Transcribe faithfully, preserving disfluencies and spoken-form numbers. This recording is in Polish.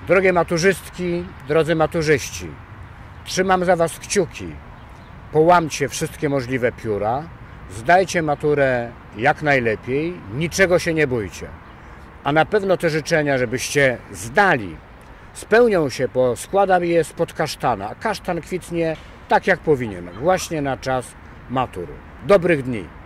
Drogie maturzystki, drodzy maturzyści, trzymam za Was kciuki. Połamcie wszystkie możliwe pióra, zdajcie maturę jak najlepiej, niczego się nie bójcie. A na pewno te życzenia, żebyście zdali, spełnią się, bo składam je spod kasztana, a kasztan kwitnie tak jak powinien, właśnie na czas matur. Dobrych dni!